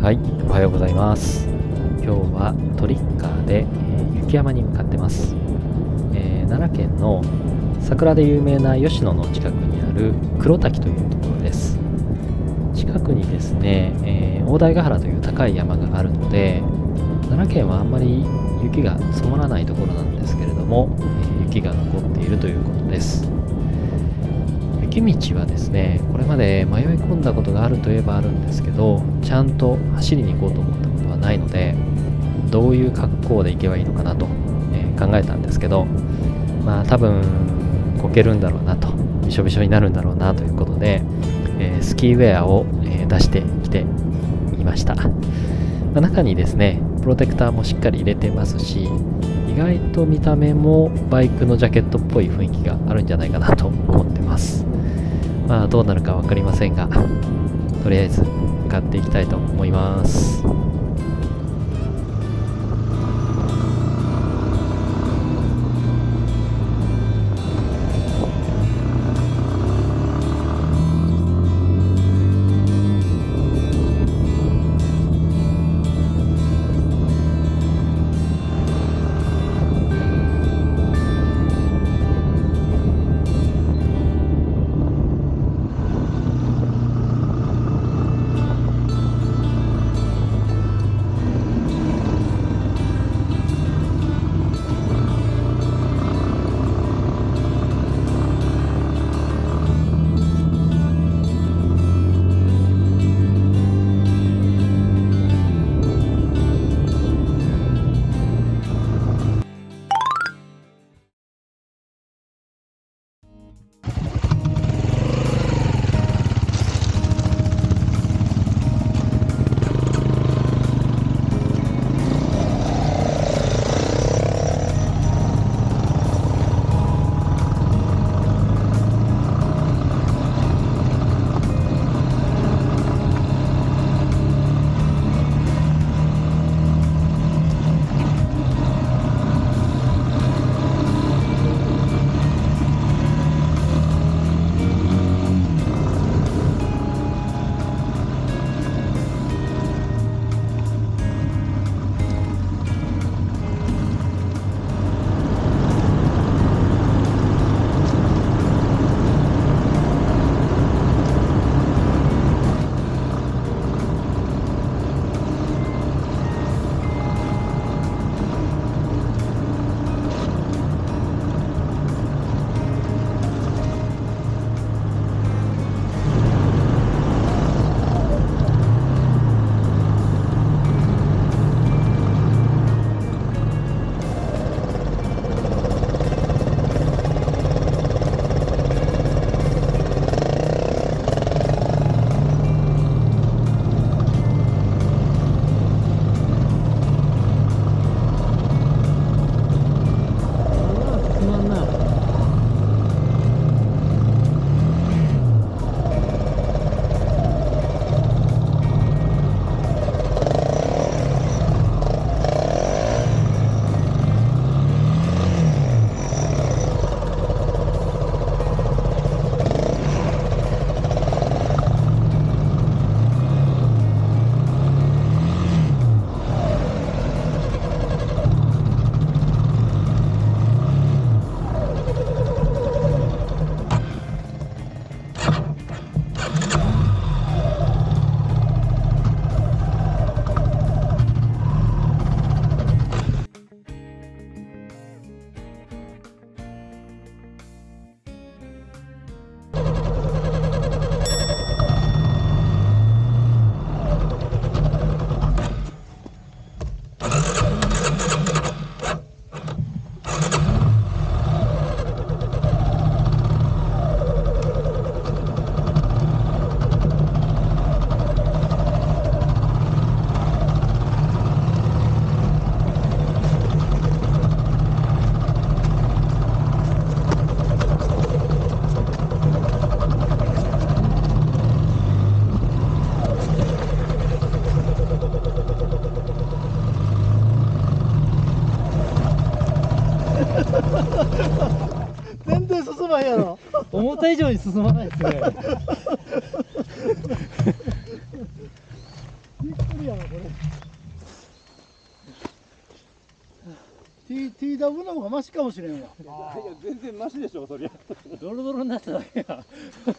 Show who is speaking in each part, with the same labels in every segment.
Speaker 1: はい、おはようございます。今日はトリッカーで、雪山に向かってます。奈良県の桜で有名な吉野の近くにある黒滝というところです。近くにですね、大台ヶ原という高い山があるので、奈良県はあんまり雪が積もらないところなんですけれども、雪が残っているということです。雪道はですね、これまで迷い込んだことがあるといえばあるんですけど、ちゃんと走りに行こうと思ったことはないので、どういう格好で行けばいいのかなと、考えたんですけど、多分こけるんだろうなと、びしょびしょになるんだろうなということで、スキーウェアを、出してきていました。中にですね、プロテクターもしっかり入れてますし、意外と見た目もバイクのジャケットっぽい雰囲気があるんじゃないかなと思ってます。どうなるか分かりませんが、とりあえず向かっていきたいと思います。
Speaker 2: 全然進まんやろ。
Speaker 1: 思った以上に進まないですね。
Speaker 2: びっくりやな。 ダブの方がマシかもしれんわ。
Speaker 3: いや全然マシでしょそりゃ。
Speaker 1: ドロドロになっただけや。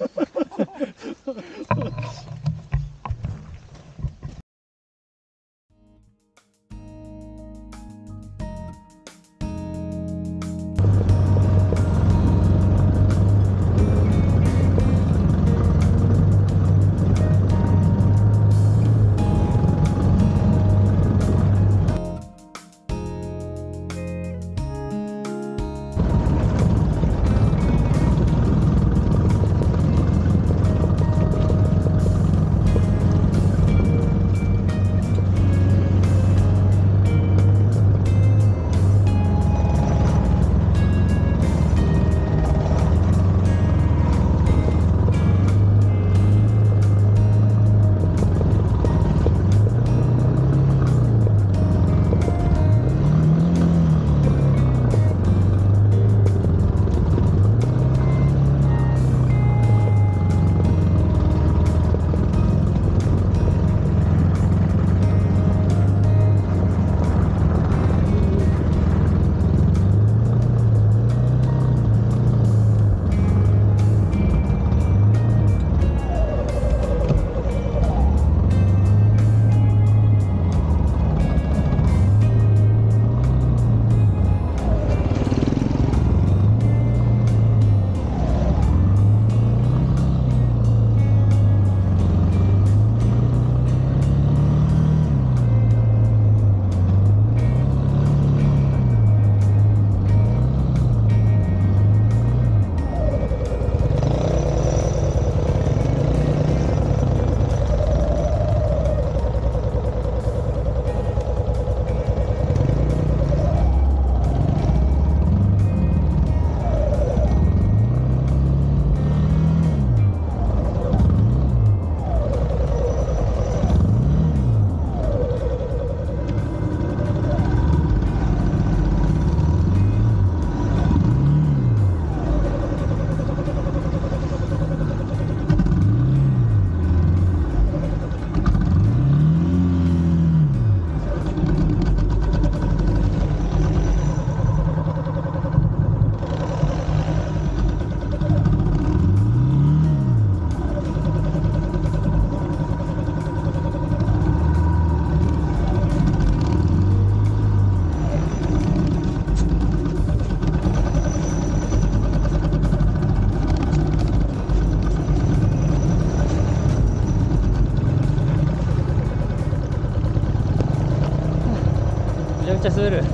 Speaker 1: めちゃめちゃ滑る。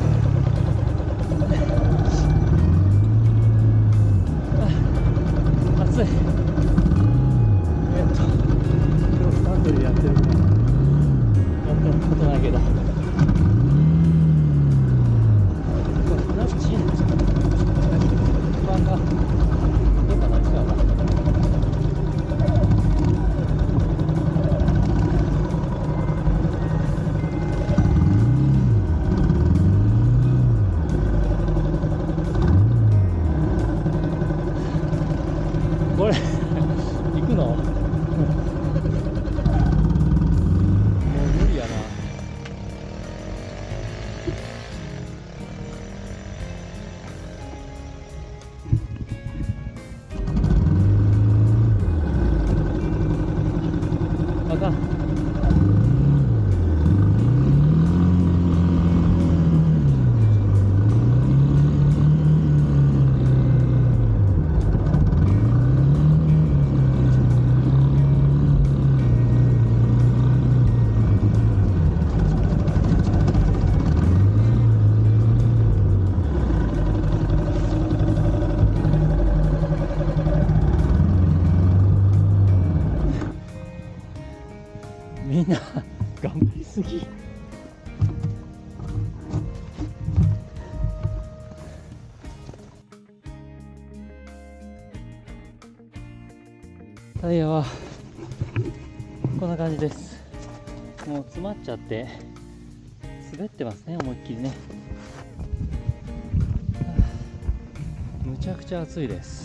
Speaker 1: 暑い。
Speaker 2: 今日スタンドでやってるぐらい。
Speaker 1: やったことないけど。ナッチ不安がどうかな、違うな。これ行くの？もう無理やな。あかん。みんな頑張りすぎ。タイヤはこんな感じです。もう詰まっちゃって滑ってますね、思いっきりね。むちゃくちゃ暑いです。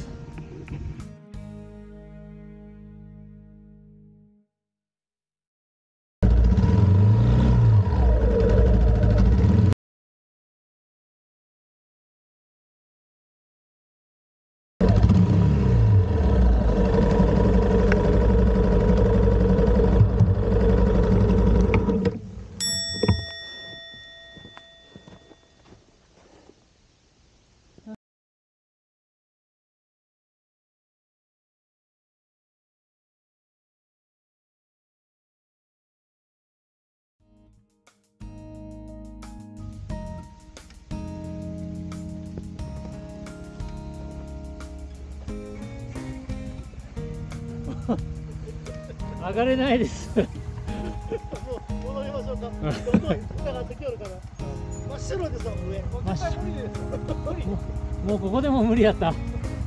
Speaker 1: 上がれないです。
Speaker 2: もう戻りましょうか。どんどん上がってきよるから。真っ白ですよ上。絶対無理です。無理。
Speaker 1: もうここでも無理やった。
Speaker 2: こ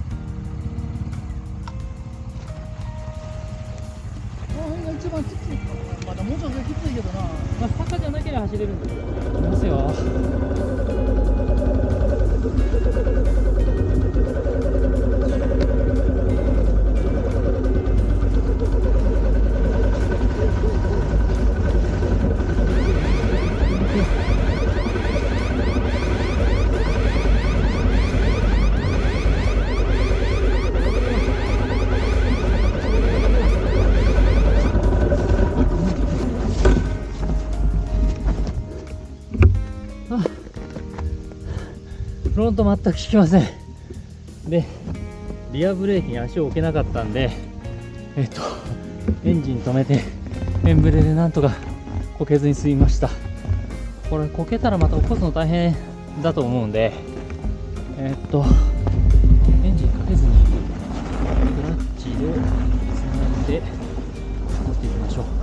Speaker 2: の辺が一番きついかな。まだもうちょっときついけどな。
Speaker 1: まあ、坂じゃなければ走れるんだけど。いきますよ。フロント全く効きません。で、リアブレーキに足を置けなかったんで、エンジン止めて、エンブレでなんとかこけずに済みました。これこけたらまた起こすの大変だと思うんで、エンジンかけずにクラッチでつないで持っていきましょう。